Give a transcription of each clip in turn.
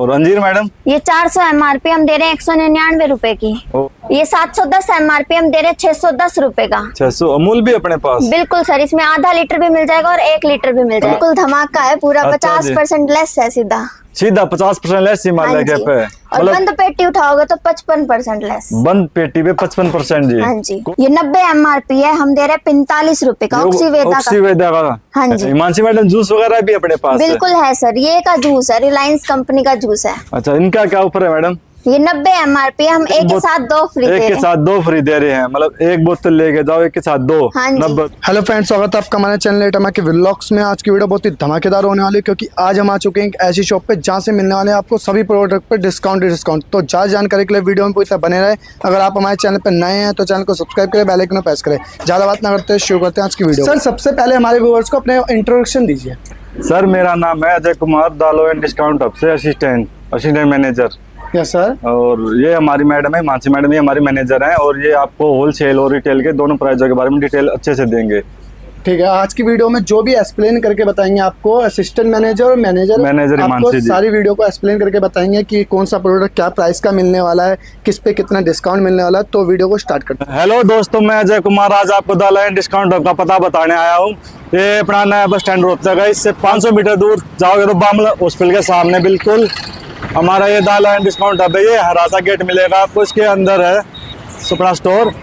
और अंजीर मैडम? ये 400 MRP हम दे रहे हैं 199 रुपए की। ये 710 MRP हम दे रहे हैं 610 रुपए का। 600। अमूल भी अपने पास? बिल्कुल सर, इसमें आधा लीटर भी मिल जाएगा और 1 लीटर भी मिल जाएगा। बिल्कुल धमाका है पूरा। 50% लेस है सीधा 50% लेस हिमालय के पे। और बंद पेटी उठाओगे तो 55% लेस। बंद पेटी पे 55% जी। हाँ जी। ये 90 MRP है, हम दे रहे हैं 45 रुपए का। ऑक्सीवेदा का। हाँ जी। हिमांशी मैडम जूस वगैरह भी अपने पास? बिल्कुल है सर, ये का जूस है, रिलायंस कंपनी का जूस है। अच्छा, इनका क्या ऑफर है मैडम? ये 90 MRP हम एक के साथ 2 फ्री दे रहे हैं। एक के साथ 2 फ्री दे रहे हैं, मतलब एक बोतल लेके जाओ, एक के साथ 2। हाँ 90। हेलो फ्रेंड्स, स्वागत है आपका हमारे चैनल एटमा के व्लॉग्स में। आज की वीडियो बहुत ही धमाकेदार होने वाली है क्योंकि आज हम आ चुके हैं एक ऐसी शॉप पे जहां से मिलने वाले हैं आपको सभी प्रोडक्ट पे डिस्काउंट। तो ज़्यादा जानकारी के लिए वीडियो में पूरी तरह बने रहे। अगर आप हमारे चैनल पर नए हैं तो चैनल को सब्सक्राइब करें, बेल आइकन प्रेस करें। ज़्यादा बात ना करते शुरू करते हैं आज की वीडियो। सर सबसे पहले हमारे व्यूअर्स को अपने इंट्रोडक्शन दीजिए। सर मेरा नाम है अजय कुमार, दालो एंड डिस्काउंट हब से असिस्टेंट मैनेजर। Yes sir. और ये हमारी मैडम है मानसी मैडम, ये हमारी मैनेजर हैं और ये आपको होलसेल और रिटेल के दोनों प्राइसों के बारे में डिटेल अच्छे से देंगे। ठीक है, आज की वीडियो में जो भी एक्सप्लेन करके बताएंगे आपको असिस्टेंट मैनेजर और मैनेजर आपको सारी वीडियो को एक्सप्लेन करके बताएंगे कि कौन सा प्रोडक्ट क्या प्राइस का मिलने वाला है, किस पे कितना डिस्काउंट मिलने वाला है। तो वीडियो को स्टार्ट करते हैं। हेलो दोस्तों, मैं अजय कुमार आज आपको दालो एंड डिस्काउंट हब का पता बताने आया हूँ। ये अपना नया बस स्टैंड रोहतक है, इससे 500 मीटर दूर जाओगे तो बामला हॉस्पिटल के सामने बिल्कुल हमारा ये दालो एंड डिस्काउंट हब है। ये हरासा गेट मिलेगा आपको, इसके अंदर है अपना स्टोर।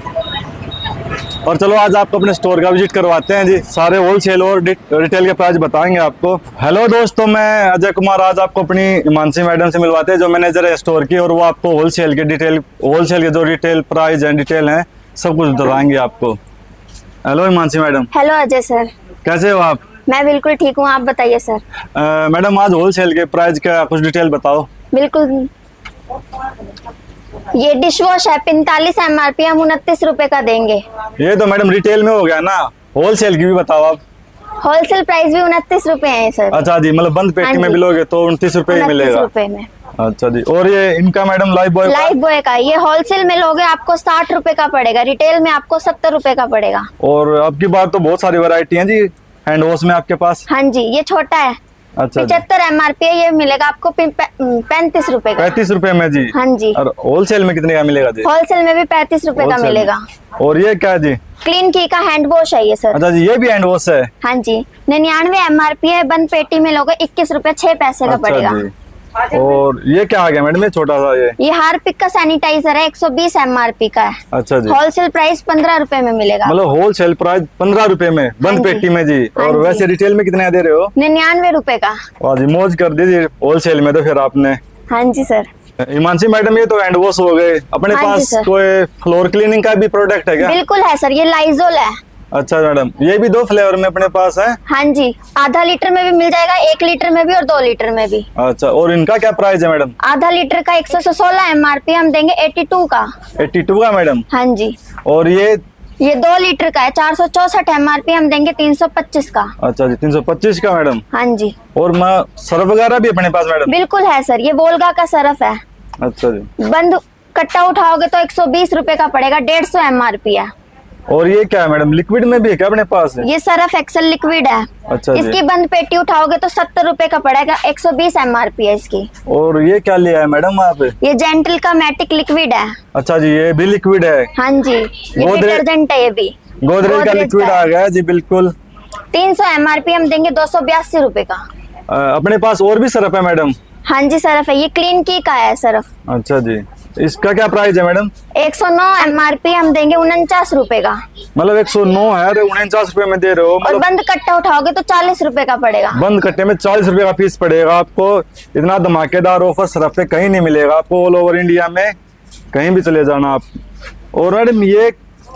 और चलो आज आपको अपने स्टोर का विजिट करवाते हैं जी। सारे होलसेल और रिटेल के प्राइस बताएंगे आपको। हेलो दोस्तों, मैं अजय कुमार आज आपको अपनी मानसी मैडम से मिलवाते हैं जो मैनेजर है स्टोर की, और वो आपको होलसेल के जो रिटेल प्राइस हैं, डिटेल हैं, सब कुछ बताएंगे आपको। Hello Mansi madam. Hello Ajay sir, कैसे हो आप? मैं बिल्कुल ठीक हूँ, आप बताइए सर। मैडम आज होलसेल के प्राइस का कुछ डिटेल बताओ। बिल्कुल, ये डिश वॉश है 45 MRP हम 29 रुपए का देंगे। ये तो मैडम रिटेल में हो गया ना, होलसेल की भी बताओ आप। होलसेल प्राइस भी 29 रुपए है सर। अच्छा जी, मतलब बंद पेटी में भी लोगे तो 29 रुपए मिलेगा। 29 रुपए में। अच्छा जी। और ये इनका मैडम लाइफ बॉय का ये होलसेल में लोगे आपको 60 रुपए का पड़ेगा, रिटेल में आपको 70 रुपए का पड़ेगा। और आपकी बात तो बहुत सारी वैरायटी है जी हैंड वॉश में आपके पास। हाँ जी, ये छोटा है। अच्छा, 75 MRP है, ये मिलेगा आपको 35 रुपए का। 35 रुपए में जी। हाँ जी। और होलसेल में कितने का मिलेगा जी? होलसेल में भी 35 रुपए का मिलेगा। और ये क्या है जी? क्लीन की का हैंड वॉश है ये सर। अच्छा जी, ये भी हैंड वॉश है? हाँ जी। 99 MRP है, बंद पेटी में लोगे 21 रुपए 6 पैसे का पड़ेगा। और ये क्या आ गया मैडम, ये छोटा सा ये हार्पिक का सैनिटाइजर है, 120 MRP का है। अच्छा जी। होलसेल प्राइस 15 रुपए में मिलेगा। मतलब होलसेल प्राइस 15 रुपए में बंद पेटी में जी। और वैसे रिटेल में कितने दे रहे हो? 99 रुपए का। जी, मौज कर दीजिए होलसेल में तो फिर आपने। हाँ जी सर। हिमांशी मैडम, ये तो हैंड वॉश हो गए। अपने पास कोई फ्लोर क्लीनिंग का भी प्रोडक्ट है क्या? बिल्कुल है सर, ये लाइजोल है। अच्छा मैडम, ये भी 2 फ्लेवर में अपने पास है? हाँ जी, आधा लीटर में भी मिल जाएगा, 1 लीटर में भी और 2 लीटर में भी। अच्छा, और इनका क्या प्राइस है मैडम? आधा लीटर का 116 MRP हम देंगे 82 का। 82 का मैडम? हाँ जी। और ये 2 लीटर का है, 464 MRP हम देंगे 325 का। अच्छा जी, 325 का मैडम? हाँ जी। और सर्फ वगैरह भी अपने पास मैडम? बिल्कुल है सर, ये वोल्गा का सर्फ है। अच्छा जी। बंद कट्टा उठाओगे तो 120 रुपए का पड़ेगा, 150 MRP है। और ये क्या है मैडम, लिक्विड में भी है क्या अपने पास? ये सर्फ एक्सेल लिक्विड है। अच्छा। इसकी बंद पेटी उठाओगे तो 70 रुपए का पड़ेगा, 120 MRP है इसकी। और ये क्या लिया है मैडम आप? ये जेंटल का मैटिक लिक्विड है। अच्छा जी, ये भी लिक्विड है? हाँ जी, ये डिटर्जेंट है। ये भी गोदरेज का लिक्विड आ गया जी। बिल्कुल 300 MRP हम देंगे 282 रुपए का। अपने पास और भी सर्फ है मैडम? हाँ जी, सर्फ है, ये क्लीन की का है सर्फ। अच्छा जी, इसका क्या प्राइस है मैडम? 109 MRP हम देंगे 49 रुपए का। मतलब 109 है, 49 रुपए में दे रहे हो। और बंद कट्टा उठाओगे तो 40 रुपए का पड़ेगा। बंद कट्टे में 40 रुपए का पीस पड़ेगा आपको। इतना धमाकेदार ऑफर सर्फ पे कहीं नहीं मिलेगा आपको, ऑल ओवर इंडिया में कहीं भी चले जाना आप। और मैडम ये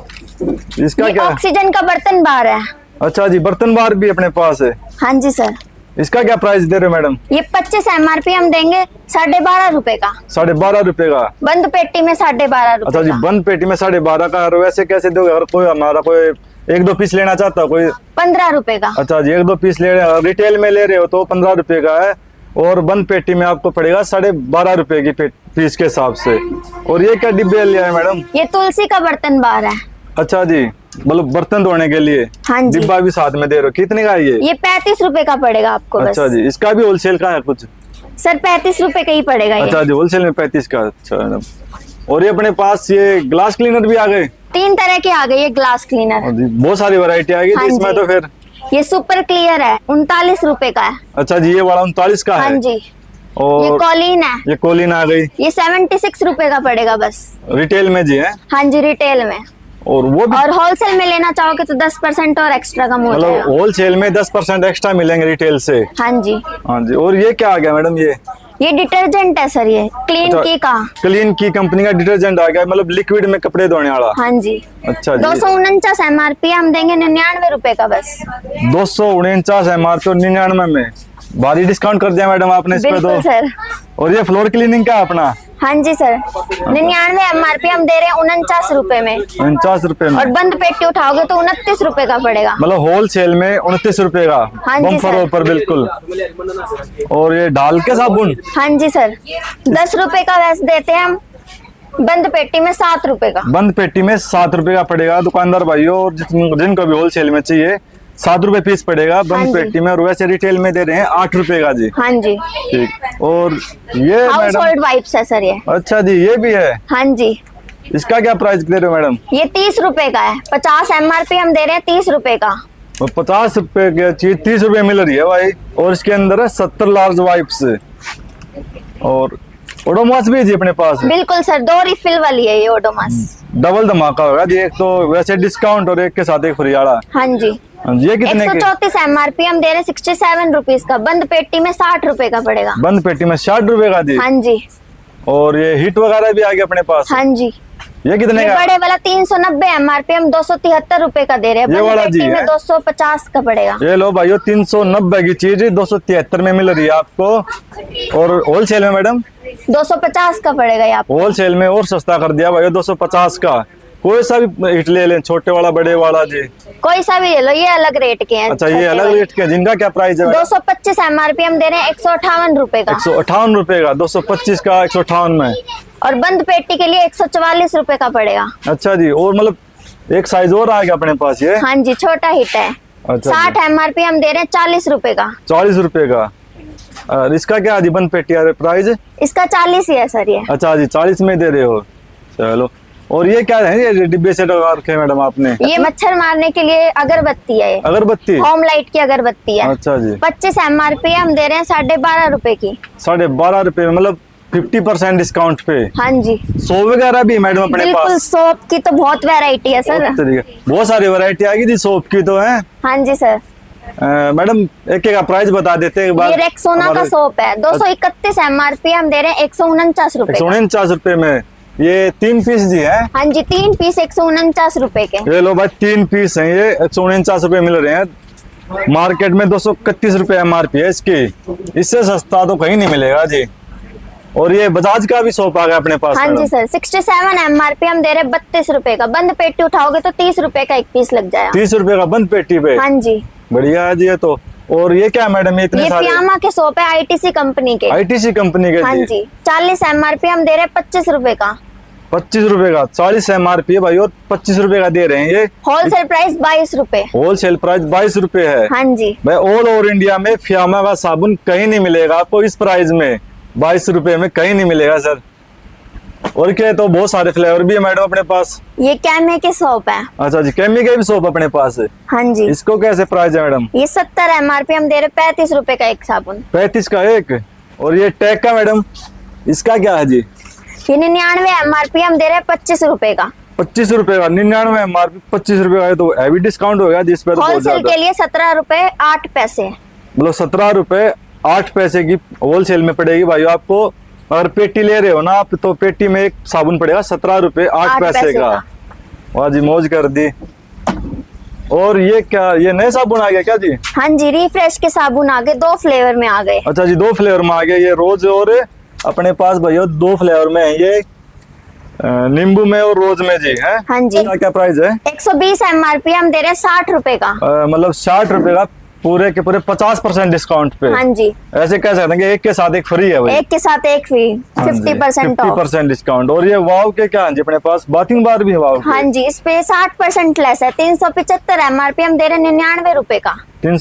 इसका क्या? ऑक्सीजन का बर्तन बार है। अच्छा जी, बर्तन बार भी अपने पास है? हाँ जी सर। इसका क्या प्राइस दे रहे हो मैडम? ये 25 MRP हम देंगे 12.5 रुपए का। 12.5 रुपए का? बंद पेटी में 12.5 रुपए। अच्छा जी, बंद पेटी में 12.5 का। और वैसे कैसे दोगे अगर कोई हमारा कोई 1-2 पीस लेना चाहता कोई? 15 रुपए का। अच्छा जी, 1-2 पीस ले रहे, रिटेल में ले रहे हो तो 15 रुपए का है। और बंद पेटी में आपको पड़ेगा 12.5 रुपए की पीस के हिसाब से। और ये क्या डिब्बे लिया है मैडम? ये तुलसी का बर्तन बार है। अच्छा जी, मतलब बर्तन धोने के लिए। हाँ जी। डिब्बा भी साथ में दे रहे हो, कितने का है ये? 35 रुपए का पड़ेगा आपको। अच्छा जी, इसका भी होलसेल का है कुछ? सर 35 रुपए का ही पड़ेगा ये। अच्छा जी, होलसेल में 35 का। अच्छा मैडम, और ये अपने पास ये ग्लास क्लीनर भी आ गए। 3 तरह के आ गए ये ग्लास क्लीनर। और जी, बहुत सारी वैरायटी आ गई हाँ थी इसमें जी। तो फिर। ये सुपर क्लियर है, 39 रुपए का है। अच्छा जी, ये वाला 39 का हाँ है। जी। ये और कॉलिन है, ये कोलिन आ गई, ये 76 रुपए का पड़ेगा बस। रिटेल में जी है। हाँ जी, रिटेल में। और वो भी और होलसेल में लेना चाहोगे तो 10% और एक्स्ट्रा कम हो मतलब जाएगा। होलसेल में 10% एक्स्ट्रा मिलेंगे रिटेल से। हाँ जी। हाँ जी, और ये क्या आ गया मैडम? ये डिटर्जेंट है सर, ये क्लीन की का। क्लीन की कंपनी का डिटर्जेंट आ गया, मतलब लिक्विड में कपड़े धोने वाला। हाँ जी। अच्छा जी, 249 MRP, हम देंगे 99 रुपए का बस। 249 MRP और 99 में भारी डिस्काउंट कर दिया मैडम आपने इस पे बिल्कुल तो। सर। और ये फ्लोर क्लीनिंग का अपना हाँ जी सर, 99 MRP हम दे रहे हैं 49 रुपए में। 49 रुपए में, और बंद पेटी उठाओगे तो 29 रुपए का पड़ेगा। मतलब होलसेल में 29 रुपए का। हाँ जी बम्पर सर। ऑफर बिल्कुल। और ये डाल के साबुन, हाँ जी सर, 10 रुपए का वैसे देते हैं हम, बंद पेटी में 7 रुपए का। बंद पेटी में 7 रुपए का पड़ेगा दुकानदार भाइयों, और जिनको भी होलसेल में चाहिए 7 रुपए पीस पड़ेगा हाँ बंद जी। पेटी में। और वैसे रिटेल में दे रहे हैं 8 रुपए का जी। हाँ जी। ठीक, और ये हाउस मैडम, होल्ड वाइप्स है सर ये। अच्छा जी, ये भी है। हाँ जी, इसका क्या प्राइस दे रहे हो मैडम? ये 30 रुपए का है। 50 MRP हम दे रहे हैं 30 रुपए का। 50 रुपए की चीज 30 रुपए मिल रही है भाई। और इसके अंदर है 70 लार्ज वाइप्स। और ओडोमॉस भी है जी अपने पास। बिल्कुल सर, 2 रिफिल वाली है ये ओडोमॉस। डबल धमाका होगा जी, एक तो वैसे डिस्काउंट और एक के साथ एक फ्री वाला। हाँ जी। हाँ जी, ये कितने के? 134 MRP हम दे रहे हैं 67 रुपीज का। बंद पेटी में 60 रुपए का पड़ेगा। बंद पेटी में 60 रुपए का जी। हाँ जी। और ये हिट वगैरह भी आ गया अपने पास। हाँ जी। ये कितने ये का? बड़े वाला 390 MRP हम 273 रुपए का दे रहे हैं। ये बंद वाला पेटी जी में है? 250 का पड़ेगा। ये लो भाइयों, 390 की चीज 273 में मिल रही है आपको। और होलसेल में मैडम 250 का पड़ेगा ये आपको। होलसेल में और सस्ता कर दिया भाई, 250 का। कोई सा भी हिट ले लें, छोटे वाला बड़े वाला जी। कोई सा भी ले लो, ये अलग रेट के हैं। अच्छा, ये छोटे अलग वाले। रेट के, जिनका क्या प्राइस है? 225 MRP हम दे रहे हैं 158 रुपए का। 158 रुपए का, 225 का 158 में। और बंद पेटी के लिए 144 रुपए का पड़ेगा। अच्छा जी, और मतलब एक साइज और आ गया अपने पास ये। हाँ जी, छोटा हिट है। अच्छा 60 MRP हम दे रहे हैं 40 रुपए का। 40 रुपए का। और इसका क्या जी बंद पेटी प्राइस? इसका 40 ही है सर ये। अच्छा जी, 40 में दे रहे हो, चलो। और ये क्या है, ये डिब्बे से लगा रखे मैडम आपने? ये मच्छर मारने के लिए अगरबत्ती है ये। अगरबत्ती? होम लाइट की अगरबत्ती है। अच्छा जी। 25 MRP हम दे रहे हैं 12.5 रुपए की। 12.5 रुपए में, मतलब 50% डिस्काउंट पे। हाँ जी। सोप वगैरह भी मैडम अपने बिल्कुल, पास? सोप की तो बहुत वैरायटी है सर। बहुत सारी वैरायटी आ गई थी सोप की तो है। हाँ जी सर। मैडम एक एक का प्राइस बता देते हैं एक बार। ये रेक्सोना का सोप है, 231 MRP हम दे रहे हैं 149 रुपए का। 149 रुपए में। ये 3 पीस जी है? हाँ जी, 3 पीस 149 रुपए के। ये लो भाई, 3 पीस हैं ये, 149 रुपए मिल रहे हैं। मार्केट में 231 रुपए MRP है इसकी। इससे सस्ता तो कहीं नहीं मिलेगा जी। और ये बजाज का भी सोप आ गया अपने पास? हाँ जी सर, 67 MRP हम दे रहे हैं 32 रुपए का। बंद पेटी उठाओगे तो 30 रुपए का एक पीस लग जाएगा। 30 रुपए का बंद पेटी पे? हाँ जी। बढ़िया है जी ये तो। और ये क्या मैडम, ये इतने ये सारे? फियामा के सोप है, ITC कंपनी के। ITC कंपनी के हाँ जी। 40 MRP हम दे रहे हैं 25 रुपए का। 25 रुपए का। 40 MRP है भाई, और 25 रुपए का दे रहे हैं ये। होलसेल प्राइस 22 रुपए। होलसेल प्राइस 22 रुपए है। हाँ जी। भाई ऑल ओवर इंडिया में फियामा का साबुन कहीं नहीं मिलेगा आपको इस प्राइस में, 22 रुपए में कहीं नहीं मिलेगा सर। और क्या है, तो बहुत सारे फ्लेवर भी है मैडम अपने पास। ये कैमे के सोप है। अच्छा जी, केमी के भी सोप अपने पास है। हाँ जी। इसको कैसे प्राइस है मैडम? ये 70 MRP हम दे रहे हैं 35 रुपए का एक साबुन। 35 का एक। और ये टैग का मैडम, इसका क्या है जी? ये 99 MRP हम दे रहे हैं 25 रुपए का। 25 रुपए का। 99 MRP 25 रुपए का है, तो हैवी डिस्काउंट हो गया जिस पे तो बहुत होलसेल ज्यादा। के लिए 17 रुपए 8 पैसे। मतलब 17 रुपए 8 पैसे की होलसेल में पड़ेगी भाई आपको। अगर पेटी ले रहे हो ना आप, तो पेटी में एक साबुन पड़ेगा 17 रुपए 8 पैसे का। वाह जी, मौज कर दी। और ये क्या, ये नए साबुन आ गया क्या जी? हाँ जी, रिफ्रेश के साबुन आ गए, 2 फ्लेवर में आ गए। अच्छा जी, 2 फ्लेवर में आ गए। ये रोज और अपने पास भैया 2 फ्लेवर में है ये, नींबू में और रोज में जी है। हाँ जी। क्या प्राइस है? 120 MRP हम दे रहे हैं 60 रुपए का। मतलब 60 रुपए का पूरे के पूरे 50% डिस्काउंट पे। हाँ जी, ऐसे कह सकते हैं कि एक के साथ एक फ्री है भाई। एक के साथ एक फ्री, 50% ऑफ। 50% डिस्काउंट। और ये वाव के क्या है जी अपने पास? बाथिंग बार भी है वाव के। हाँ जी, इस पे 60% लेस है। 375 MRP हम दे रहे हैं 99 रुपए का।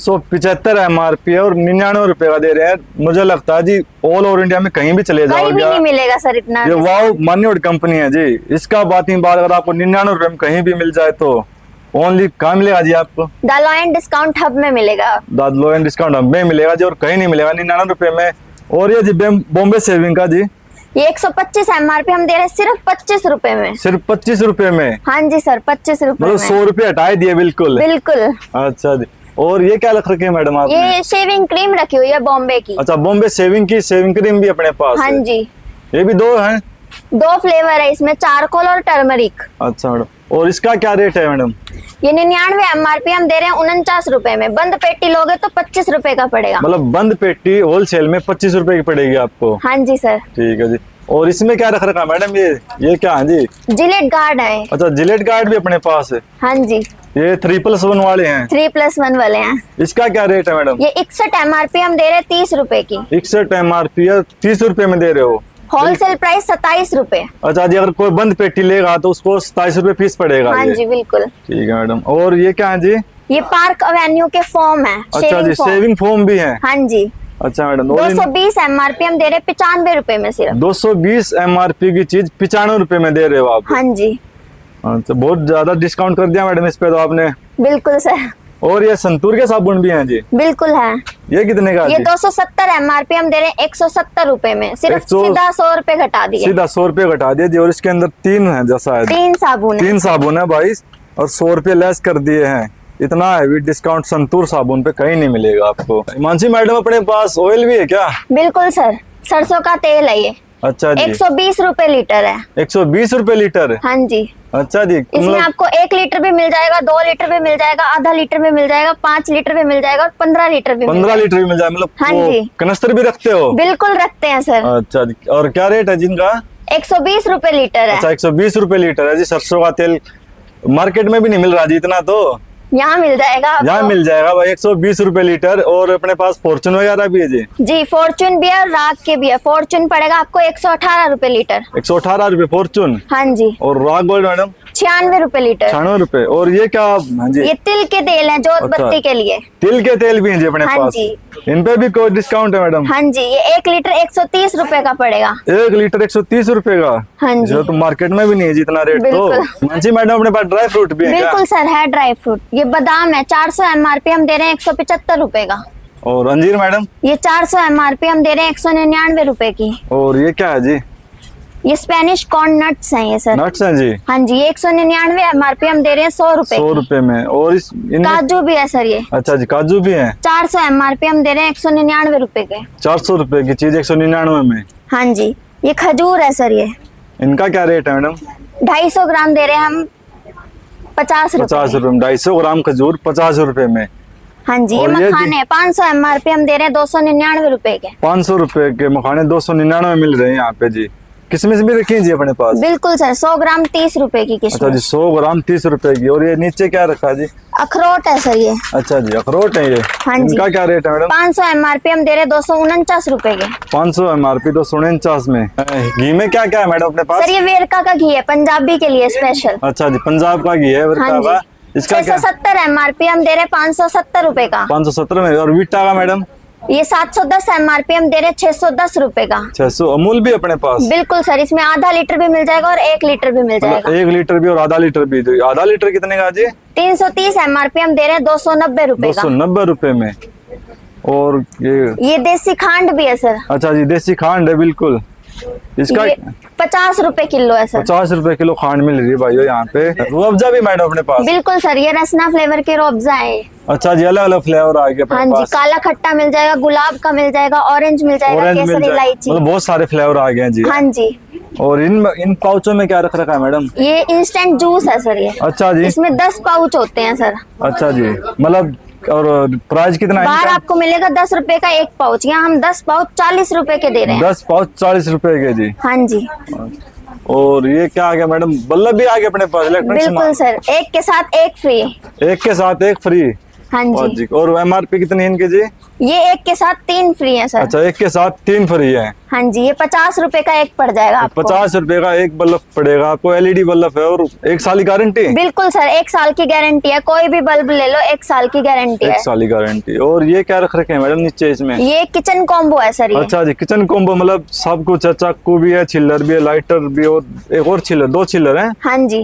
375 MRP है और 99 रुपए का दे रहे हैं। मुझे लगता है जी ऑल ओवर इंडिया में कहीं भी चले कहीं जाओगे भी नहीं मिलेगा सर इतना। ये वाव मान्यवर कंपनी है जी। इसका बाथिंग बार अगर आपको 99 रुपए में कहीं भी मिल जाए तो ओनली कहाँ मिलेगा जी आपको? द लॉयन डिस्काउंट हब में मिलेगा। द लॉयन डिस्काउंट हब में मिलेगा जी, और कहीं नहीं मिलेगा 99 रुपए में। और ये जी बॉम्बे शेविंग का जी, ये 125 MRP हम दे रहे हैं सिर्फ 25 रुपए में। सिर्फ 25 रुपए में? हाँ जी सर, 25 रुपए मतलब में। 100 रुपए हटाए दिए बिल्कुल। बिल्कुल। अच्छा जी। और ये क्या रख रखे हैं मैडम आपने? ये शेविंग क्रीम रखी हुई है बॉम्बे की। अच्छा, बॉम्बे शेविंग की शेविंग क्रीम भी अपने पास हाँ है। जी, ये भी 2 हैं? 2 फ्लेवर है इसमें, चारकोल और टर्मरिक। अच्छा मैडम, और इसका क्या रेट है मैडम? ये 99 MRP हम दे रहे हैं 49 रुपए में। बंद पेटी लोगे तो 25 रुपए का पड़ेगा। मतलब बंद पेटी होलसेल में 25 रुपए की पड़ेगी आपको? हाँ जी सर। ठीक है जी। और इसमें क्या रख रखा है मैडम? ये क्या है जी? जिलेट गार्ड है। अच्छा, जिलेट गार्ड भी अपने पास है? हाँ जी, ये 3+1 वाले हैं? 3+1 वाले हैं। इसका क्या रेट है मैडम? ये 61 MRP हम दे रहे हैं 30 रुपए की। 61 MRP है, 30 रुपए में दे रहे हो? होलसेल प्राइस 27 रुपए। अच्छा जी, अगर कोई बंद पेटी लेगा तो उसको 27 रुपए पीस पड़ेगा? हाँ ये जी बिल्कुल। ठीक है मैडम। और ये क्या है जी? ये पार्क एवेन्यू के फोम है। अच्छा जी, शेविंग फोम भी है? हाँ जी। अच्छा मैडम। 220 MRP हम दे रहे हैं 95 रुपए में सिर्फ। 220 MRP की चीज 95 रुपए में दे रहे हो आप? हाँ जी। अच्छा, बहुत ज्यादा डिस्काउंट कर दिया मैडम इस पे तो आपने। बिल्कुल सर। और ये संतूर के साबुन भी हैं जी? बिल्कुल है। ये कितने का? ये 270 MRP हम दे रहे हैं 170 रुपए में सिर्फ। 100 सीधा 100 रुपए घटा दिए। सीधा 100 रुपए घटा दिए जी। और इसके अंदर 3 है जैसा है? 3 साबुन है। 3 साबुन है 22 और 100 रुपए लेस कर दिए हैं। इतना हैवी डिस्काउंट संतूर साबुन पे कहीं नहीं मिलेगा आपको। मानसी मैडम अपने पास ऑयल भी है क्या? बिल्कुल सर, सरसों का तेल है ये। अच्छा जी। 120 रुपए लीटर है। 120 रुपए लीटर? हाँ जी। अच्छा जी। इसमें आपको 1 लीटर भी मिल जाएगा, 2 लीटर भी मिल जाएगा, आधा लीटर भी मिल जाएगा, 5 लीटर भी मिल जाएगा और 15 लीटर भी 15 लीटर भी मिल जाएगा? मतलब हाँ वो जी। कनस्तर भी रखते हो? बिल्कुल रखते हैं सर। अच्छा जी। और क्या रेट है जिनका? 120 रुपए लीटर है। अच्छा, 120 रुपए लीटर है जी। सरसों का तेल मार्केट में भी नहीं मिल रहा जी इतना, तो यहाँ मिल जाएगा आपको। यहाँ मिल जाएगा भाई 120 रुपए लीटर। और अपने पास फॉर्चून वगैरह भी है जी? जी, फॉर्चून भी है और राग के भी है। फॉर्चून पड़ेगा आपको 118 रुपए लीटर। 118 रुपए फॉर्चून? हाँ जी। और रॉक गोल्ड मैडम? 96 रुपए लीटर। 96 रुपए। और ये क्या? हाँ जी, ये तिल के तेल है जोत अच्छा। बत्ती के लिए। तिल के तेल भी हैं जी अपने हाँ पास? जी। इन पे भी कोई डिस्काउंट है मैडम? हाँ जी, ये 1 लीटर 130 रुपए का पड़ेगा। 1 लीटर 130 रुपए का? हाँ जी। जो तो मार्केट में भी नहीं है जितना रेट। तो बिल्कुल। मानसी मैडम अपने पास ड्राई फ्रूट भी है क्या? बिल्कुल सर, है ड्राई फ्रूट। ये बादाम है, 400 MRP हम दे रहे हैं 175 रुपए का। और अंजीर मैडम? ये 400 MRP हम दे रहे हैं 199 रुपए की। और ये क्या है जी? ये स्पेनिश कॉर्न नट्स हैं ये सर। नट्स हैं जी? हाँ जी, ये 199 MRP हम दे रहे हैं 100 रुपए 100 की। रुपए में। और इनमें काजू भी है सर ये। अच्छा जी, काजू भी हैं? 400 MRP हम दे रहे हैं 199 रुपए के। 400 रुपए की चीज 199 में? हाँ जी। ये खजूर है सर, ये इनका क्या रेट है मैडम? 250 ग्राम दे रहे हैं हम 50 रुपए 50 रुपए में 250 ग्राम खजूर 50 रुपए में? हाँ जी। ये और ये मखाने हैं 500 MRP हम दे रहे हैं 299 रुपए के। 500 रुपए के मखाने 299 मिल रहे हैं यहाँ पे जी। किशमिश भी रखी है जी अपने पास? बिल्कुल सर, 100 ग्राम 30 रुपए की अच्छा जी, किशमिश। 100 ग्राम 30 रुपए की। और ये नीचे क्या रखा है जी? अखरोट है सर ये। अच्छा जी, अखरोट है ये? हाँ जी। इनका क्या रेट है मैडम? 500 MRP हम दे रहे हैं 249 रुपए के। 500 MRP 249 में। घी में क्या क्या है मैडम अपने पास? सर ये वेरका का घी है, पंजाबी के लिए स्पेशल। अच्छा जी, पंजाब का घी है वेरका हाँ का। जी। इसका क्या? 670 MRP हम दे रहे हैं 570 रुपए का। 570 में। और वीटा का मैडम? ये 710 MRP हम दे रहे हैं 610 रुपए का। 600। अमूल भी अपने पास? बिल्कुल सर, इसमें आधा लीटर भी मिल जाएगा और 1 लीटर भी मिल जाएगा। 1 लीटर भी और आधा लीटर भी। तो आधा लीटर कितने का जी? 330 MRP हम दे रहे हैं 290 रुपए का। 290 रुपए में। और ये देसी खांड भी है सर। अच्छा जी, देसी खांड है बिल्कुल। इसका ये 50 रुपए किलो है सर। 50 रुपए किलो खांड मिल रही है भाई यहाँ पे। रूअफ़ज़ा भी मैडम अपने पास? बिल्कुल सर, ये रसना फ्लेवर के रूअफ़ज़ा है। अच्छा जी, अलग अलग फ्लेवर आ गए अपने हाँ जी, पास। काला खट्टा मिल जाएगा, गुलाब का मिल जाएगा, ऑरेंज मिल जाएगा, ऑरेंज मिल केसर जाएगा। इलायची। मतलब बहुत सारे फ्लेवर आ गए हैं जी। हाँ जी। और इन पाउचों में क्या रख रखा है मैडम? ये इंस्टेंट जूस है सर ये। अच्छा जी। इसमें 10 पाउच होते हैं सर। अच्छा जी, मतलब और प्राइस कितना है बाहर इनका? आपको मिलेगा 10 रुपए का 1 पाउच, यहाँ हम 10 पाउच 40 रुपए के दे रहे हैं। 10 पाउच 40 रुपए के जी। हाँ जी। और ये क्या आ गया मैडम? बल्लभ भी आ गया अपने पास, इलेक्ट्रॉनिक बिल्कुल सामान। सर, एक के साथ एक फ्री। एक के साथ एक फ्री। हाँ जी। और MRP कितनी है इनकी जी? ये एक के साथ 3 फ्री है सर। अच्छा, एक के साथ 3 फ्री है। हाँ जी, ये 50 रुपए का एक पड़ जाएगा आपको। 50 रुपए का एक बल्ब पड़ेगा आपको। LED बल्ब है और 1 साल की गारंटी? बिल्कुल सर, 1 साल की गारंटी है, कोई भी बल्ब ले लो 1 साल की गारंटी है। 1 साल की गारंटी। और ये क्या रख रखे हैं मैडम नीचे इसमें? ये किचन कॉम्बो है सर। ये अच्छा जी, किचन कॉम्बो मतलब सब कुछ है, चाकू भी है, छिल्लर भी है, लाइटर भी और एक और छिल्लर, 2 छिल्लर है। हाँ जी,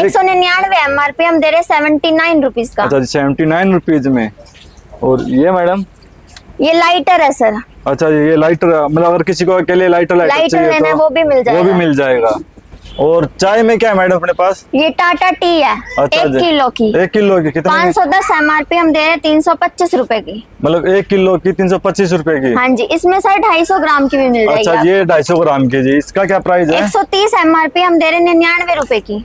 199 MRP हम दे रहे 79 रुपीज का। अच्छा जी, 79 रुपीज में। और ये मैडम? ये लाइटर है सर। अच्छा जी, ये लाइटर मतलब अगर किसी को अकेले लाइटर लेना है वो भी मिल जाएगा। वो भी मिल जाएगा। और चाय में क्या है मैडम अपने पास? ये टाटा टी है। अच्छा 1 किलो की। 1 किलो की कितने? 510 MRP हम दे रहे 325 रुपए की। मतलब 1 किलो की 325 रुपए की? हाँ जी, इसमें सर 250 ग्राम की भी मिल जाएगी। अच्छा, ये 250 ग्राम की जी। इसका क्या प्राइस है? 130 MRP हम दे रहे 99 रुपए की।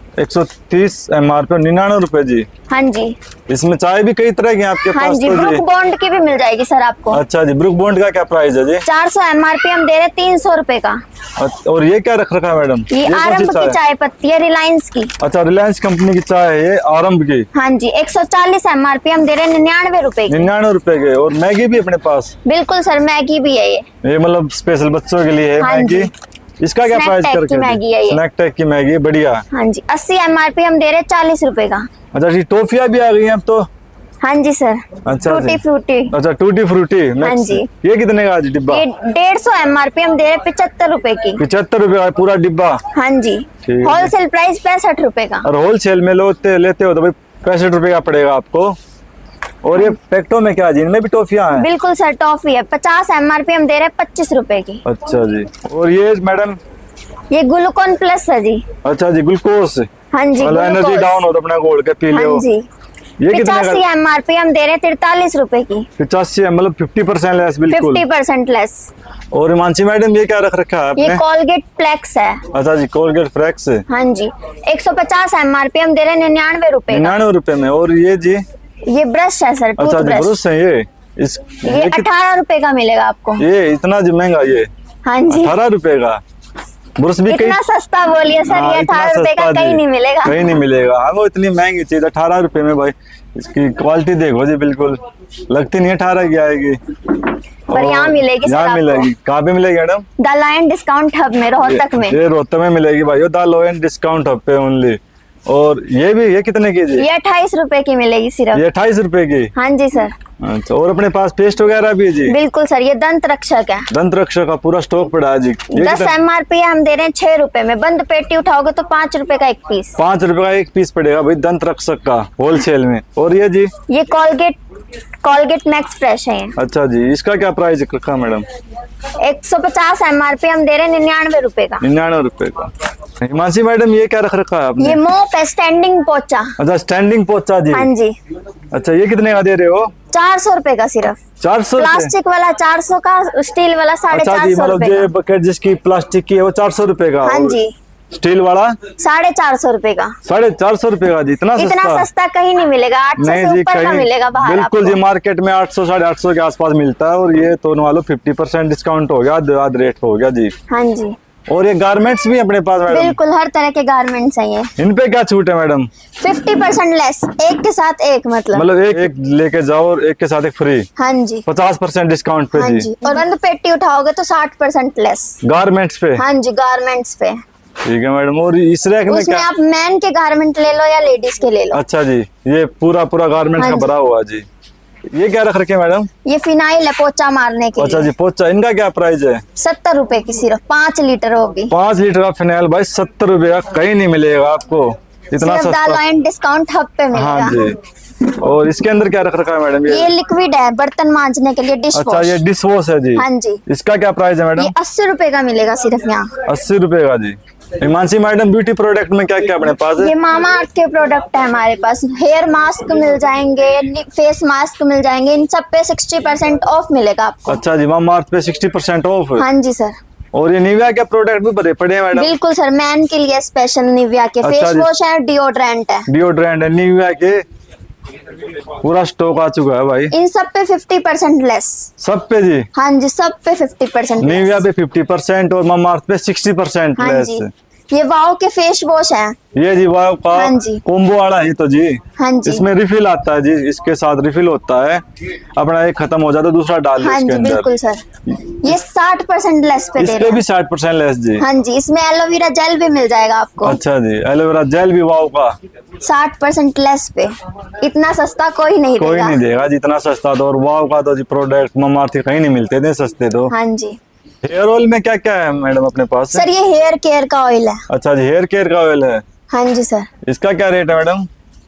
130 MRP 99 रुपए जी। हाँ जी। इसमें चाय भी कई तरह की है आपके हाँ पास जी, तो ब्रुक बॉन्ड की भी मिल जाएगी सर आपको। अच्छा जी, ब्रुक बॉन्ड का क्या प्राइस है जी? 400 MRP हम दे रहे 300 रुपए का। और ये क्या रख रखा है मैडम? ये कौन सी आरंभ की चाय पत्ती है, रिलायंस की। अच्छा, रिलायंस कंपनी की चाय है ये, आरंभ की। हाँ जी, 140 MRP हम दे रहे 99 रुपए की। 99 रुपए के। और मैगी भी अपने पास? बिल्कुल सर, मैगी भी है ये मतलब स्पेशल बच्चों के लिए है हाँ मैगी। जी। इसका क्या स्नैक प्राइस टाइप करके? की मैगी है ये। स्नैक टाइप की मैगी, बढ़िया। हाँ जी, 80 MRP हम दे रहे 40 रुपए का। अच्छा जी, टॉफियां भी आ गई हैं अब तो? हाँ जी सर। अच्छा टूटी जी। फ्रूटी। अच्छा, टूटी फ्रूटी हाँ जी। ये कितने का आज डिब्बा? ये 150 MRP हम दे रहे 75 रुपए की। 75 रुपए का पूरा डिब्बा? हाँ जी। ठीक है। होलसेल प्राइस 65 रुपए का। और होलसेल में लेते हो तो भाई 65 रुपए का पड़ेगा आपको। और ये पैकेटों में क्या है? इनमें भी टॉफियां हैं? बिल्कुल सर, टॉफी है। 50 MRP हम दे रहे 25 रुपए की। अच्छा जी। और ये मैडम? ये ग्लूकोन प्लस है जी। अच्छा जी, ग्लूकोज। हाँ जी, मतलब एनर्जी ग्लूकोज। डाउन हो तो अपना घोल के पी ले। हाँ जी। ये कितने 85 का? MRP हम दे रहे 43 रुपए की। 85 मतलब 50% लेस बिल्कुल। 50% लेस। और हिमांशी मैडम ये क्या रख रखा है आपने? ये कोलगेट फ्लेक्स है। अच्छा जी, कोलगेट फ्लेक्स। हाँ जी, 150 MRP हम दे रहे 99 रुपए का। 99 रुपए में। और ये जी? ये ब्रश है सर, अच्छा टूथ जी, ब्रश। ब्रश है ये। ये 18 रुपए का मिलेगा आपको। ये इतना जी महंगा? ये हाँ जी, 18 रुपए का ब्रश भी? इतना सस्ता बोलिए सर। हाँ, ये इतना 18 रुपए का सस्ता कहीं जी। नहीं मिलेगा। कहीं नहीं मिलेगा। हाँ, वो इतनी महंगी चीज 18 रुपए में भाई। इसकी क्वालिटी देखो जी, बिल्कुल लगती नहीं 18 की आएगी। पर यहाँ मिलेगी सर यहाँ आपको। मिलेगी। कहाँ पे मिलेगी madam? The lion discount hub में, रोहतक में। ये रोहतक में मिलेगी भाई, द लायन डिस्काउंट हब पे ओनली। और ये कितने की जी? ये 28 रुपए की मिलेगी सिर्फ। ये 28 रुपए की? हाँ जी सर। अच्छा, और अपने पास पेस्ट वगैरह भी है जी? बिल्कुल सर, ये दंत रक्षक है। दंत रक्षक का पूरा स्टॉक पड़ा है जी। 10 MRP हम दे रहे हैं 6 रुपए में। बंद पेटी उठाओगे तो 5 रुपए का एक पीस। 5 रुपए का एक पीस पड़ेगा भाई दंत रक्षक का होलसेल में। और ये जी? ये कोलगेट मैक्स फ्रेश है ये। अच्छा जी, इसका क्या प्राइस रखा मैडम? 150 MRP हम दे रहे हैं 99 रुपए का। 99 रुपए का। हिमांशी मैडम ये क्या रख रखा है आपने? ये मोप है, स्टैंडिंग पोचा। अच्छा, स्टैंडिंग पोचा जी। हाँ जी। अच्छा, ये कितने का दे रहे हो? 400 रुपए का सिर्फ। 400 रुपए? प्लास्टिक वाला 400 का, स्टील वाला अच्छा जी, 450 मतलब रुपए ये का। बकेट जिसकी प्लास्टिक की है वो 400 रुपए का? हाँ जी। स्टील वाला 450 रुपए का। 450 रुपए का जी? इतना सस्ता कहीं नहीं मिलेगा। 800 से ऊपर का मिलेगा बाहर बिल्कुल आपको। जी, मार्केट में 800 850 के आसपास मिलता है। और ये तो मान लो 50% डिस्काउंट हो गया, आध रेट हो गया जी। हाँ जी। और ये गारमेंट्स भी अपने पास मैडम? बिल्कुल, हर तरह के गारमेंट्स हैं ये। इन पे क्या छूट है मैडम? 50% लेस, एक के साथ एक मतलब एक लेके जाओ और एक के साथ एक फ्री? हाँ जी। 50% डिस्काउंट पे हाँ जी। जी। और बंद पेटी उठाओगे तो 60% लेस गारमेंट्स पे? हाँ जी, गारमेंट्स पे। ठीक है मैडम। और इस रैक में उसमें क्या? आप मैन के गारमेंट ले लो या लेडीज के ले लो। अच्छा जी, ये पूरा गारमेंट्स हाँ का जी। भरा हुआ जी। ये क्या रख रखे मैडम? ये फिनाइल है पोचा मारने के अच्छा लिए। जी, पोचा। इनका क्या प्राइस है? 70 रुपए की सिर्फ, 5 लीटर होगी। 5 लीटर का फिनाइल भाई 70 रुपए का, कहीं नहीं मिलेगा आपको इतना सिर्फ द सस्ता। लायन डिस्काउंट हब पे हाँ मिलेगा। जी। और इसके अंदर क्या रख रखा है मैडम? ये लिक्विड है, बर्तन मांजने के लिए, डिश अच्छा, ये डिश वॉश है जी। हाँ जी। इसका क्या प्राइस है मैडम? ये 80 रुपए का मिलेगा सिर्फ यहाँ। 80 रुपए का जी। हिमांशी मैडम, ब्यूटी प्रोडक्ट में क्या क्या अपने पास है? ये मामा अर्थ के प्रोडक्ट है हमारे पास। हेयर मास्क मिल जाएंगे, फेस मास्क मिल जाएंगे, इन सब पे 60% ऑफ मिलेगा आपको। अच्छा जी, मामा अर्थ पे 60% ऑफ। हाँ जी सर। और ये निविया के प्रोडक्ट भी भरे पड़े हैं मैडम? बिल्कुल सर, मैन के लिए स्पेशल निविया के अच्छा फेस जी। वॉश है, डिओड्रेंट है। डिओड्रेंट है निविया के, पूरा स्टॉक आ चुका है भाई। इन सब पे 50% लेस। सब पे जी? हाँ जी, सब पे 50% निविया पे 50% और मामा अर्थ पे 60% हाँ लेस। जी। ये वाओ के फेस वॉश है। ये जी वाव का हाँ जी। कोम्बो वाला है तो जी। हाँ जी। इसमें रिफिल आता है जी, इसके साथ रिफिल होता है, अपना एक खत्म हो जाता है दूसरा डाल दो हाँ इसके जी अंदर। बिल्कुल सर, ये 60% लेस पे दे इसके रहे भी हैं। 60% लेस जी। हाँ जी, इसमें एलोवेरा जेल भी मिल जाएगा आपको। अच्छा जी, एलोवेरा जेल भी वाव का 60% लेस पे, इतना सस्ता कोई नहीं कोई देगा। नहीं देगा जितना सस्ता। तो और वाव का तो जी प्रोडक्ट ममार्थी कहीं नहीं मिलते थे सस्ते तो। हाँ जी हेयर ऑयल में क्या क्या है मैडम अपने पास? सर, ये हेयर केयर का ऑयल है। अच्छा जी, हेयर केयर का ऑयल है। हाँ जी सर, इसका क्या रेट है मैडम?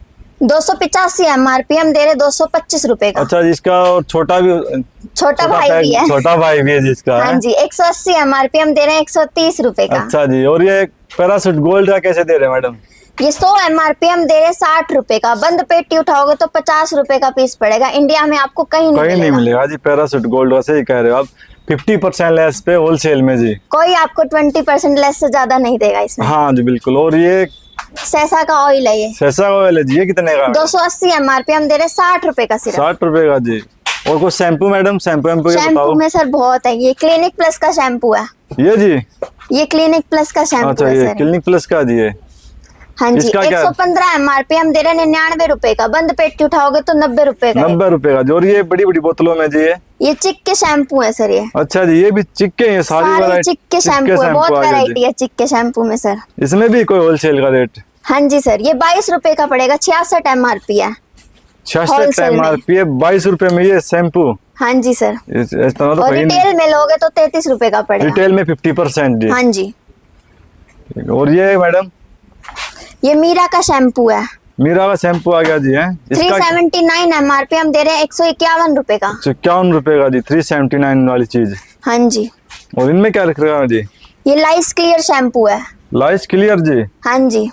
285 MRP हम दे रहे 225 रुपए का। अच्छा जी, इसका और छोटा भी, छोटा भाई भी है। छोटा भाई भी है जिसका। हाँ जी, 180 MRP हम दे रहे हैं 130 रुपए का। अच्छा जी, और ये पैराशूट गोल्ड का कैसे दे रहे हैं मैडम? ये 100 MRP हम दे रहे हैं 60 रुपए का। बंद पेटी उठाओगे तो 50 रुपए का पीस पड़ेगा। इंडिया में आपको कहीं नहीं कहीं नहीं मिलेगा। मिलेगा जी पैराशूट गोल्ड का, सही कह रहे हो आप। 50% लेस पे होलसेल में जी। कोई आपको 20% लेस से ज्यादा नहीं देगा इसमें। हाँ जी बिल्कुल। और ये सैसा का ऑयल है ये, सैसा ऑयल है जी, ये कितने का? 280 MRP हम दे रहे हैं 60 रुपए का सिर्फ। 60 रुपए का जी। और कुछ शैम्पू मैडम? शैम्पू के शैम्पू बताओ। में सर बहुत है। ये क्लिनिक प्लस का शैम्पू है। ये जी, ये क्लिनिक प्लस का शैम्पू अच्छा है ये सर। क्लिनिक प्लस का जी है। हाँ जी, इसका क्या? 115 MRP हम दे रहे हैं 99 रुपए का। बंद पेटी उठाओगे तो 90 रुपए का है। 90 रुपए का जी। और ये बड़ी बड़ी बोतलों में जी है। ये चिक के शैम्पू है सर। ये अच्छा जी, ये भी चिक्के हैं सारी सारे वैरायटी। चिक के शैम्पू है, बहुत आ गए जी। वैरायटी है चिक के शैम्पू में सर। इसमें भी कोई होलसेल का रेट? हाँ जी सर, ये 22 रुपए का पड़ेगा। 66 MRP है। 66 Wholesale में। MRP है, 22 रुपए में ये शैम्पू। हाँ जी सर, इस तरह तो और कहीं नहीं। रिटेल में लोगे तो 33 रुपए का पड़ेगा। रिटेल में 50% जी। हाँ जी, और ये मैडम? ये मीरा का शैम्पू है। मीरा का शैम्पू आ गया जी है। इसका 379 MRP हम दे रहे हैं 151 रुपए का। 51 रुपए का जी, 379 वाली चीज। हाँ जी, और इनमें क्या रख रहा है जी? ये लाइस क्लियर शैम्पू है। लाइस क्लियर जी। हाँ जी,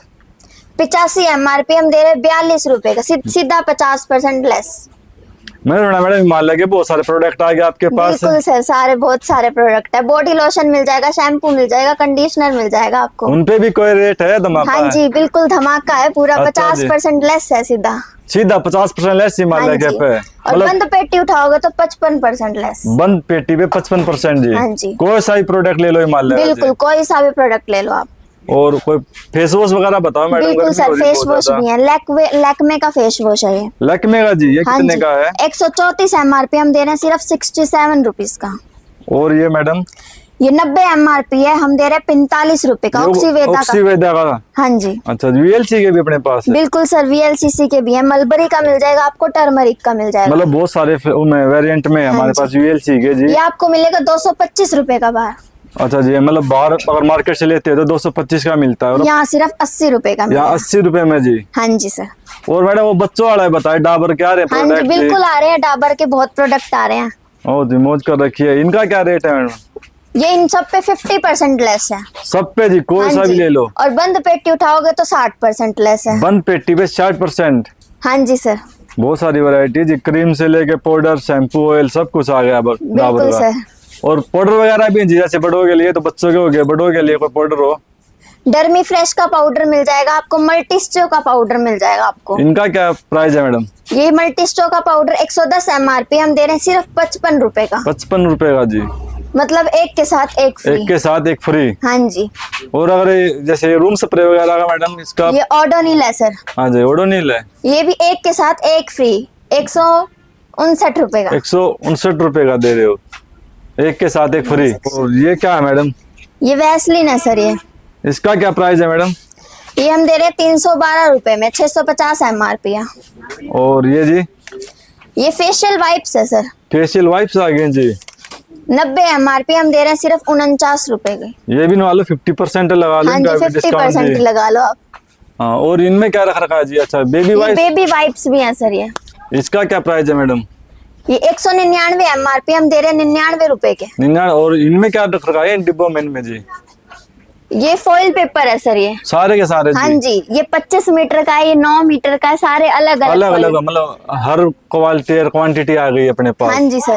85 MRP हम दे रहे हैं 42 रुपए का। सीधा 50% लेस। मैंने सुना मैडम हिमालय के बहुत सारे प्रोडक्ट आ गए आपके पास। बिल्कुल सर, सारे बहुत सारे प्रोडक्ट है। बॉडी लोशन मिल जाएगा, शैम्पू मिल जाएगा, कंडीशनर मिल जाएगा आपको। उन पे भी कोई रेट है धमाका? हाँ जी बिल्कुल धमाका है पूरा। अच्छा जी। 50% लेस है सीधा। सीधा 50% लेस हाँ हिमालय के जी, पे। और बंद पेटी उठाओगे तो 55% लेस। बंद पेटी पे 55% हाँ जी। जी। कोई सा ही प्रोडक्ट ले लो हिमालय का जी। बिल्कुल, कोई सा भी प्रोडक्ट ले लो आप। और कोई फेस वॉश वगैरह बताओ मैडम? बिल्कुल सर, फेस वॉश भी है। लैक्मे का फेस वॉश है ये। लैक्मे का जी, ये हाँ कितने जी, का है? 134 MRP हम दे रहे हैं सिर्फ 67 रुपीज का। और ये मैडम? ये 90 MRP है, हम दे रहे हैं 45 रुपए का। ऑक्सीवेदा का। ऑक्सीवेदा का। हाँ जी अच्छा, VLC के भी अपने पास है? बिल्कुल सर, VLCC के भी है। मलबरी का मिल जाएगा आपको, टर्मरिक का मिल जाएगा। मतलब बहुत सारे वेरिएंट में हमारे हाँ पास VLC के जी। ये आपको मिलेगा 225 रुपए का बाहर। अच्छा जी, मतलब बाहर अगर मार्केट से लेते हैं तो 225 का मिलता है। और यहाँ सिर्फ 80 रुपए का यहाँ मिलेगा। 80 रुपए में जी। हाँ जी सर। और मैडम वो बच्चों वाला है बताए, डाबर क्या रहे हाँ जी बिल्कुल आ रहे हैं, डाबर के बहुत प्रोडक्ट आ रहे हैं। ओ जी, मौज कर रखी है। इनका क्या रेट है मैडम? ये इन सब पे 50% लेस है। सब पे जी, कोई हाँ सा भी जी। ले लो। और बंद पेटी उठाओगे तो 60% लेस है। बंद पेटी पे 60%। हाँ जी सर, बहुत सारी वैरायटी जी, क्रीम से लेके पाउडर, शैम्पू, ऑयल सब कुछ आ गया डाबर बिल्कुल का। सर। और पाउडर वगैरह भी जी, जैसे बड़ों के लिए तो बच्चों के हो गए, बड़ों के लिए कोई पाउडर हो। डर्मी फ्रेश का पाउडर मिल जाएगा आपको। मल्टीस्टो का पाउडर मिल जाएगा आपको। इनका क्या प्राइस है मैडम? ये मल्टीस्टो का पाउडर 110 MRP हम दे रहे हैं सिर्फ 55 रुपए का। 55 रुपए का जी। मतलब एक के साथ एक फ्री। एक के साथ एक फ्री। हाँ जी, और अगर जैसे रूम स्प्रे वगैरह का मैडम, इसका? ये ओडोनिल है सर। हाँ जी, ओडोनिल है। ये भी एक के साथ एक फ्री। 159 रुपए का। 159 रुपए का दे रहे हो, एक के साथ एक फ्री। और ये क्या है मैडम? ये वैसलीन है सर। ये इसका क्या प्राइस है मैडम? ये हम दे रहे हैं 312 रुपए में। 650 MRP है। और ये जी? ये फेशियल वाइप्स है सर। फेशियल वाइप्स आ गए जी। 90 MRP हम दे रहे हैं सिर्फ 49 रुपए के। ये भी मान लो 50% लगा लो। हाँ जी, 50% लगा लो आप। हाँ, और इनमें क्या रख रखा है जी? अच्छा, बेबी वाइप्स। बेबी वाइप्स भी हैं सर। ये इसका क्या प्राइस है मैडम? ये 199 MRP हम दे रहे हैं 99 रुपए के। 99। और इनमें क्या रख रखा है इन डिब्बों में इनमें जी? ये फॉइल पेपर है सर। ये सारे के सारे हाँ जी? जी, ये 25 मीटर का है, ये 9 मीटर का है। सारे अलग अलग अलग, मतलब हर क्वालिटी और क्वांटिटी आ गई अपने पास। हाँ जी सर।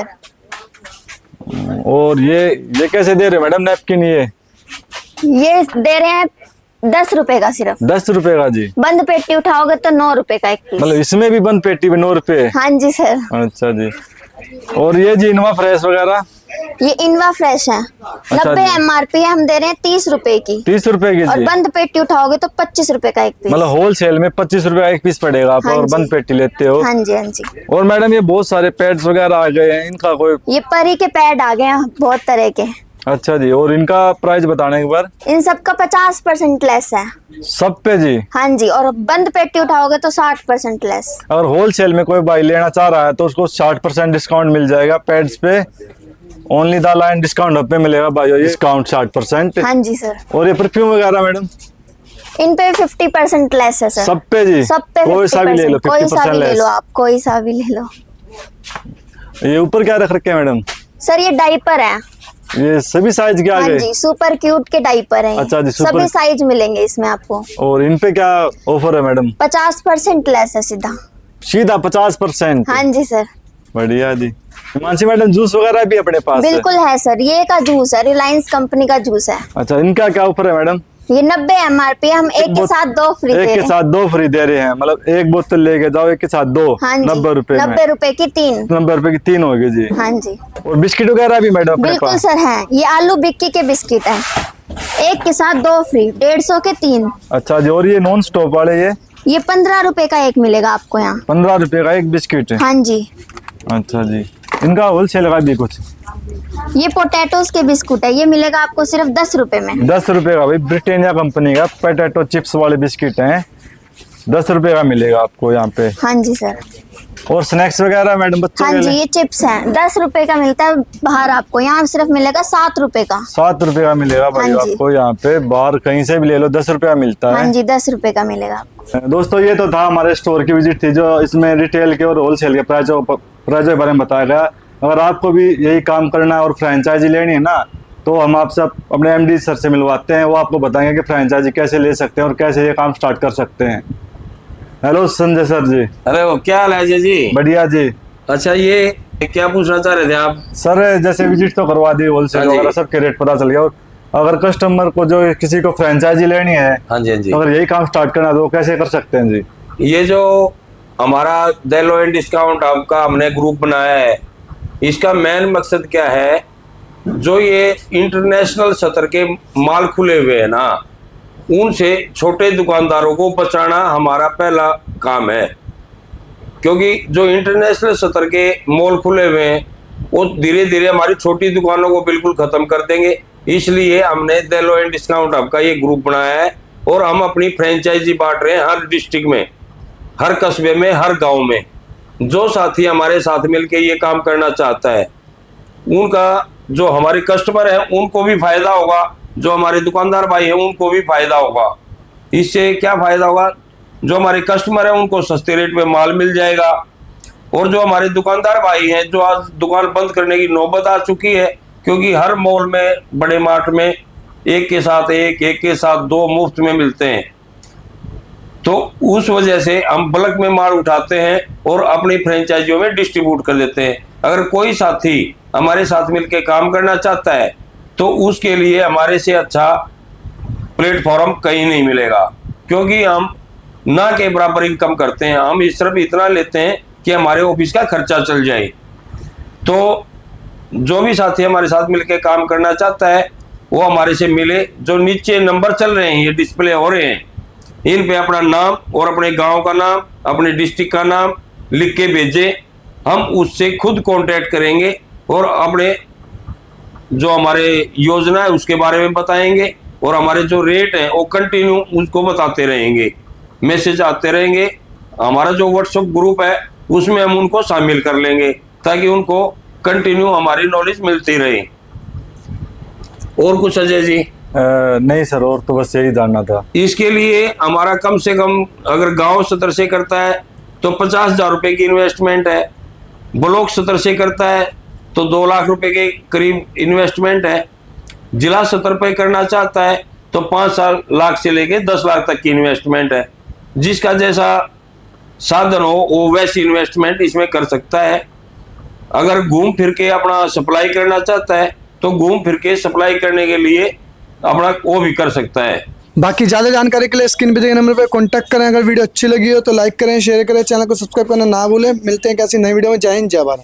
और ये कैसे दे रहे मैडम नैपकिन? ये दे रहे हैं 10 रुपए का सिर्फ। 10 रुपए का जी। बंद पेटी उठाओगे तो 9 रुपए का एक पीस। मतलब इसमें भी बंद पेटी पे 9 रुपए? हाँ जी सर। अच्छा जी। और ये जी इनोवा फ्रेश वगैरह? ये इनवा फ्रेश है, 90 जी। MRP है, हम दे रहे हैं 30 रुपए की। 30 रुपए की और जी। बंद पेटी उठाओगे तो 25 रुपए का एक पीस। मतलब होलसेल में 25 रुपए का एक पीस पड़ेगा आपको, हाँ और जी। बंद पेटी लेते हो। हाँ जी, हाँ जी। और मैडम ये बहुत सारे पैड्स वगैरह आ गए हैं, इनका कोई? ये परी के पैड आ गए हैं बहुत तरह के। अच्छा जी, और इनका प्राइस बताने एक बार। इन सब का 50% लेस है। सब पे जी? हाँ जी, और बंद पेटी उठाओगे तो 60% लेस। अगर होलसेल में कोई भाई लेना चाह रहा है तो उसको 60% डिस्काउंट मिल जाएगा पैड्स पे। ओनली द लाइन डिस्काउंट पे मिलेगा भाई, ये डिस्काउंट 60%। हाँ जी सर। और ये परफ्यूम वगैरह मैडम? इन पे 50% लेस है सर। सब पे जी? सब पे कोई सा भी ले लो, 50%, कोई सा 50% भी ले लेस। लो आप, कोई सा भी ले लो। ये ऊपर क्या रख रखे हैं मैडम? सर ये डाइपर है। ये सभी साइज के आ हाँ गए? जी, सुपर क्यूट के डाइपर हैं। अच्छा जी, सुपर। सभी साइज मिलेंगे इसमें आपको। और इन पे क्या ऑफर है मैडम? 50% लेस है सीधा। सीधा 50%? हाँ जी सर। बढ़िया जी। हिमांशी मैडम जूस वगैरह भी अपने पास है? बिल्कुल है सर, ये का जूस है, रिलायंस कंपनी का जूस है। अच्छा, इनका क्या ऑफर है मैडम? ये 90 MRP, हम एक के साथ दो फ्री दे एक रहे के हैं। साथ दो फ्री दे रहे हैं, मतलब एक बोतल लेके जाओ, एक के साथ दो। हाँ जी, 90 रुपए में। 90 रुपए की 3। 90 रुपए की 3 होगी जी। हाँ जी, और बिस्किट वगैरह भी मैडम अपने बिल्कुल पास? सर है। ये आलू बिक्की के बिस्किट है, एक के साथ दो फ्री, 150 के 3। अच्छा जी। और ये नॉन स्टॉप वाले ये 15 रुपए का एक मिलेगा आपको यहाँ। 15 रुपए का एक बिस्किट है? हाँ जी। अच्छा जी। इनका होलसेल का भी कुछ? ये पोटैटोस के बिस्कुट है, ये मिलेगा आपको सिर्फ 10 रुपए में। 10 रुपए का भाई, ब्रिटानिया कंपनी का पोटैटो चिप्स वाले बिस्किट हैं, 10 रुपए का मिलेगा आपको यहाँ पे। हाँ जी सर। और स्नैक्स वगैरह मैडम बच्चों हाँ के जी, लिए? ये चिप्स हैं, 10 रुपए का मिलता है बाहर आपको, यहाँ सिर्फ मिलेगा 7 रुपए का। 7 रुपए का मिलेगा भाई हाँ जी। आपको यहाँ पे, बाहर कहीं से भी ले लो 10 रुपए का मिलता है। हाँ जी, 10 रुपए का मिलेगा आपको। दोस्तों ये तो था हमारे स्टोर की विजिट थी, जो इसमें रिटेल के और होलसेल के प्राइजों के बारे में बताया गया। अगर आपको भी यही काम करना है और फ्रेंचाइजी लेनी है ना, तो हम आपसे अपने MD सर से मिलवाते हैं, वो आपको बताएंगे कि फ्रेंचाइजी कैसे ले सकते हैं और कैसे ये काम स्टार्ट कर सकते हैं। Hello Sanjay sir ji. अरे वो क्या हाल है अजय जी? बढ़िया जी। अच्छा, ये क्या पूछना चाह रहे थे आप? सर जैसे विजिट तो करवा दी, होलसेल हाँ जी। वगैरह सबके रेट पता चल गया, और अगर कस्टमर को जो किसी को फ्रेंचाइजी लेनी है, हाँ जी, हाँ जी। अगर यही काम स्टार्ट करना है तो वो कैसे कर सकते हैं जी? ये जो हमारा द लो एंड डिस्काउंट आपका हमने ग्रुप बनाया है, इसका मेन मकसद क्या है? जो ये इंटरनेशनल स्तर के माल खुले हुए हैं ना, उनसे छोटे दुकानदारों को बचाना हमारा पहला काम है। क्योंकि जो इंटरनेशनल स्तर के मॉल खुले हुए हैं वो धीरे धीरे हमारी छोटी दुकानों को बिल्कुल खत्म कर देंगे। इसलिए हमने द लो एंड डिस्काउंट आपका ये ग्रुप बनाया है, और हम अपनी फ्रेंचाइजी बांट रहे हैं हर डिस्ट्रिक्ट में, हर कस्बे में, हर गांव में। जो साथी हमारे साथ मिलके ये काम करना चाहता है, उनका जो हमारे कस्टमर है उनको भी फायदा होगा, जो हमारे दुकानदार भाई हैं उनको भी फायदा होगा। इससे क्या फायदा होगा? जो हमारे कस्टमर है उनको सस्ते रेट पे माल मिल जाएगा, और जो हमारे दुकानदार भाई हैं, जो आज दुकान बंद करने की नौबत आ चुकी है, क्योंकि हर मॉल में, बड़े मार्ट में एक के साथ एक के साथ दो मुफ्त में मिलते हैं, तो उस वजह से हम बल्क में माल उठाते हैं और अपनी फ्रेंचाइजियों में डिस्ट्रीब्यूट कर देते हैं। अगर कोई साथी हमारे साथ मिलकर काम करना चाहता है तो उसके लिए हमारे से अच्छा प्लेटफॉर्म कहीं नहीं मिलेगा, क्योंकि हम ना के बराबर इनकम करते हैं। हम इस तरफ इतना लेते हैं कि हमारे ऑफिस का खर्चा चल जाए। तो जो भी साथी हमारे साथ मिलकर काम करना चाहता है वो हमारे से मिले। जो नीचे नंबर चल रहे हैं, ये डिस्प्ले हो रहे हैं, इन पे अपना नाम और अपने गांव का नाम, अपने डिस्ट्रिक्ट का नाम लिख के भेजे। हम उससे खुद कांटेक्ट करेंगे और अपने जो हमारे योजना है उसके बारे में बताएंगे, और हमारे जो रेट है वो कंटिन्यू उसको बताते रहेंगे, मैसेज आते रहेंगे। हमारा जो व्हाट्सएप ग्रुप है उसमें हम उनको शामिल कर लेंगे, ताकि उनको कंटिन्यू हमारी नॉलेज मिलती रहे। और कुछ अजय जी? नहीं सर, और तो बस यही जानना था। इसके लिए हमारा कम से कम, अगर गांव स्तर से करता है तो 50,000 रुपए की इन्वेस्टमेंट है, ब्लॉक स्तर से करता है तो 2 लाख रुपए के करीब इन्वेस्टमेंट है, जिला स्तर पर करना चाहता है तो 5 लाख से लेके 10 लाख तक की इन्वेस्टमेंट है। जिसका जैसा साधन हो वो वैसी इन्वेस्टमेंट इसमें कर सकता है। अगर घूम फिर के अपना सप्लाई करना चाहता है तो घूम फिर के सप्लाई करने के लिए अपना वो भी कर सकता है। बाकी ज़्यादा जानकारी के लिए स्क्रीन पे दिए नंबर पे कांटेक्ट करें। अगर वीडियो अच्छी लगी हो तो लाइक करें, शेयर करें, चैनल को सब्सक्राइब करना ना भूलें। मिलते हैं कैसी नई वीडियो में। जय हिंद, जय भारत।